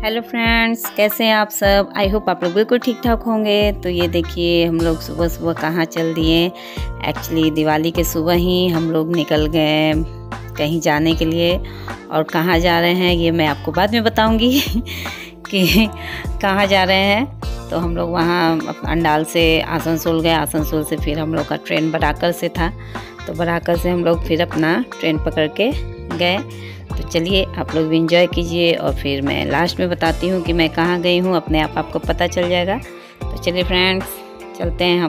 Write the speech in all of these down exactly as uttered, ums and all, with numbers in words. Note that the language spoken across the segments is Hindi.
हेलो फ्रेंड्स, कैसे हैं आप सब। आई होप आप लोग बिल्कुल ठीक ठाक होंगे। तो ये देखिए हम लोग सुबह सुबह कहाँ चल दिए। एक्चुअली दिवाली के सुबह ही हम लोग निकल गए कहीं जाने के लिए, और कहाँ जा रहे हैं ये मैं आपको बाद में बताऊंगी कि कहाँ जा रहे हैं। तो हम लोग वहाँ अंडाल से आसनसोल गए, आसनसोल से फिर हम लोग का ट्रेन बराकर से था, तो बराकर से हम लोग फिर अपना ट्रेन पकड़ के गए। तो चलिए आप लोग भी इंजॉय कीजिए, और फिर मैं लास्ट में बताती हूँ कि मैं कहाँ गई हूँ, अपने आप आपको पता चल जाएगा। तो चलिए फ्रेंड्स, चलते हैं हम।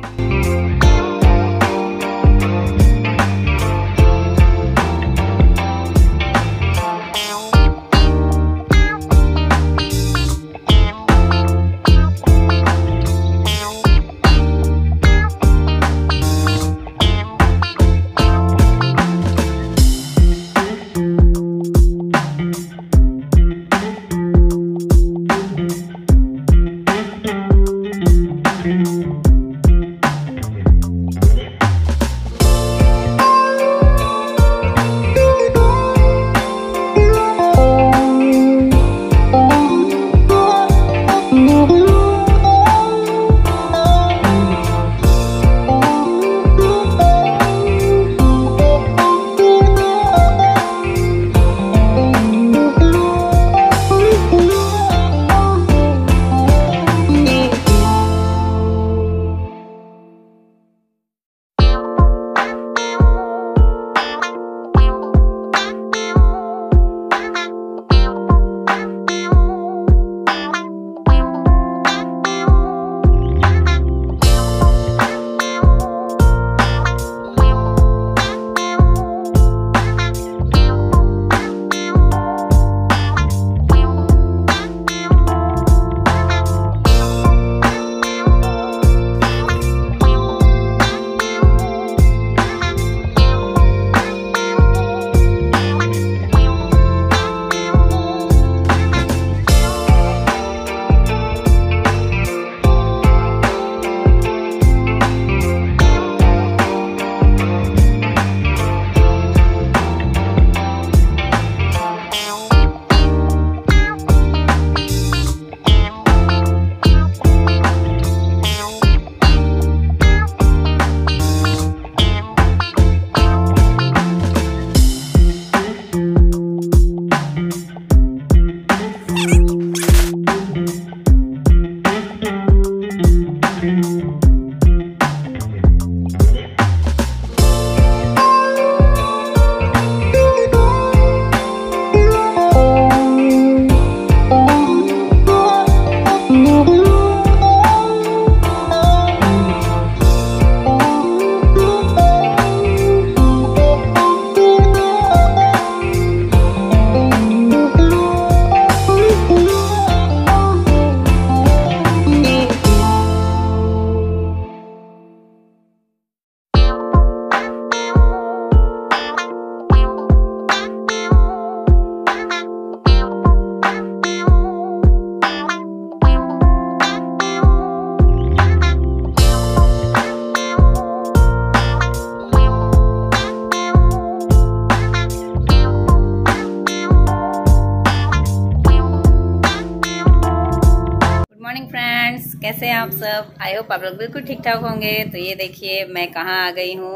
फ्रेंड्स, कैसे हैं आप सब। आई होप आप लोग बिल्कुल ठीक ठाक होंगे। तो ये देखिए मैं कहाँ आ गई हूँ।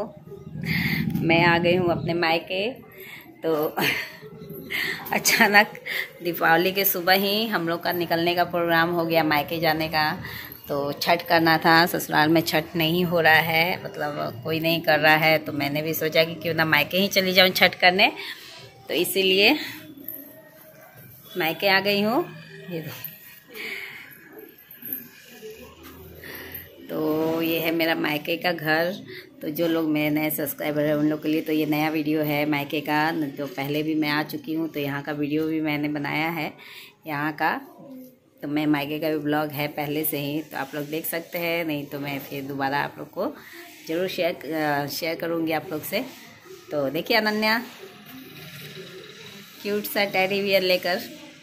मैं आ गई हूँ अपने मायके। तो अचानक दीपावली के सुबह ही हम लोग का निकलने का प्रोग्राम हो गया मायके जाने का। तो छठ करना था, ससुराल में छठ नहीं हो रहा है, मतलब कोई नहीं कर रहा है। तो मैंने भी सोचा कि क्यों ना मायके ही चली जाऊँ छठ करने। तो इसीलिए मायके आ गई हूँ। तो ये है मेरा मायके का घर। तो जो लोग मेरे नए सब्सक्राइबर हैं उन लोग के लिए तो ये नया वीडियो है मायके का। तो पहले भी मैं आ चुकी हूँ, तो यहाँ का वीडियो भी मैंने बनाया है यहाँ का। तो मैं मायके का भी ब्लॉग है पहले से ही, तो आप लोग देख सकते हैं। नहीं तो मैं फिर दोबारा आप लोग को ज़रूर शेयर शेयर करूँगी आप लोग से। तो देखिए अनन्या क्यूट सा टेडी बियर लेकर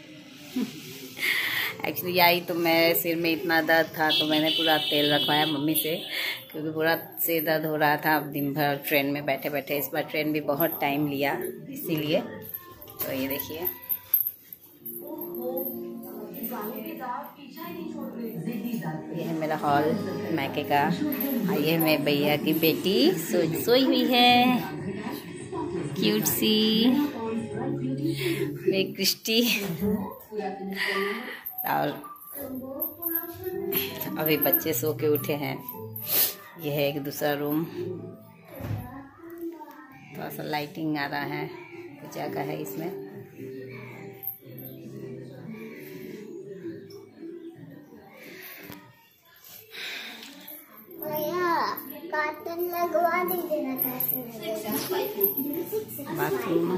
एक्चुअली आई तो मेरे सिर में इतना दर्द था, तो मैंने पूरा तेल रखवाया मम्मी से, क्योंकि पूरा सिर दर्द हो रहा था दिन भर ट्रेन में बैठे बैठे। इस बार ट्रेन भी बहुत टाइम लिया इसीलिए। तो ये देखिए ये है मेरा हॉल मायके का। और ये है मेरे भैया की बेटी सो सोई हुई है, क्यूट सी मेरी क्रिस्टी। और अभी बच्चे सो के उठे हैं। ये है एक दूसरा रूम, थोड़ा सा लाइटिंग आ रहा है, पूजा का है इसमें। कार्टन लगवा दीजिए ना। बाथरूम,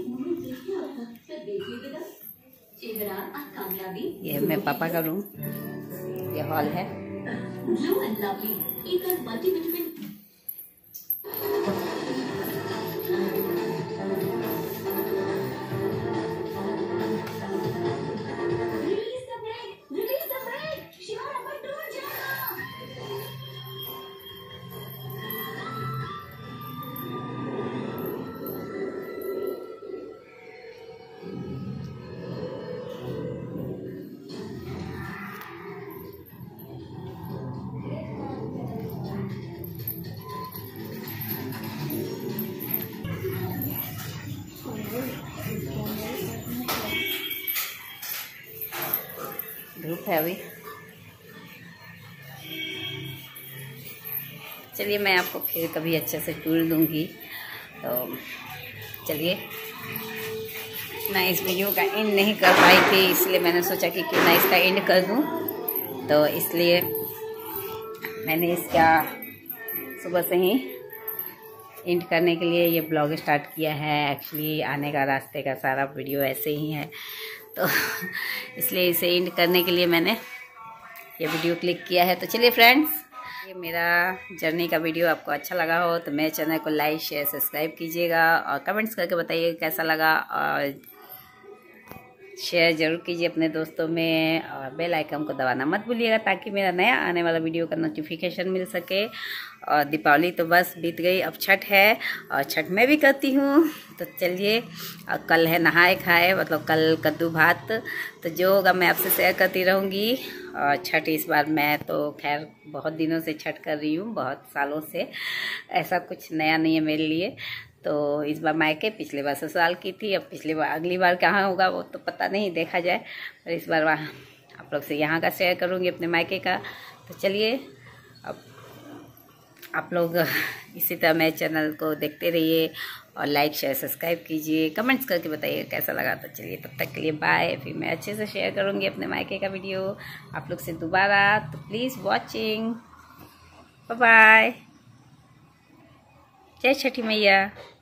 ये है मेरे पापा का रूम, ये हॉल है। धूप है अभी। चलिए मैं आपको फिर कभी अच्छे से टूर दूंगी। तो चलिए, मैं इस वीडियो का एंड नहीं कर पाई थी, इसलिए मैंने सोचा कि क्यों ना इसका एंड कर दूं। तो इसलिए मैंने इसका सुबह से ही एंड करने के लिए ये ब्लॉग स्टार्ट किया है। एक्चुअली आने का रास्ते का सारा वीडियो ऐसे ही है, तो इसलिए इसे एंड करने के लिए मैंने ये वीडियो क्लिक किया है। तो चलिए फ्रेंड्स, ये मेरा जर्नी का वीडियो आपको अच्छा लगा हो तो मेरे चैनल को लाइक शेयर सब्सक्राइब कीजिएगा और कमेंट्स करके बताइए कैसा लगा, और शेयर ज़रूर कीजिए अपने दोस्तों में, और बेल आइकन को दबाना मत भूलिएगा ताकि मेरा नया आने वाला वीडियो का नोटिफिकेशन मिल सके। और दीपावली तो बस बीत गई, अब छठ है और छठ मैं भी करती हूँ। तो चलिए, और कल है नहाए खाए, मतलब कल कद्दू भात, तो जो होगा मैं आपसे शेयर करती रहूँगी। और छठ इस बार मैं तो खैर बहुत दिनों से छठ कर रही हूँ, बहुत सालों से, ऐसा कुछ नया नहीं है मेरे लिए। तो इस बार मायके, पिछले बार ससुराल की थी, अब पिछली बार अगली बार कहाँ होगा वो तो पता नहीं, देखा जाए। पर इस बार वहाँ आप लोग से यहाँ का शेयर करूँगी, अपने मायके का। तो चलिए, अब आप लोग इसी तरह मेरे चैनल को देखते रहिए और लाइक शेयर सब्सक्राइब कीजिए, कमेंट्स करके बताइए कैसा लगा। तो चलिए, तब तक के लिए बाय। फिर मैं अच्छे से शेयर करूँगी अपने मायके का वीडियो आप लोग से दोबारा। तो प्लीज़ वॉचिंग, बाय बाय। जय छठी मैया।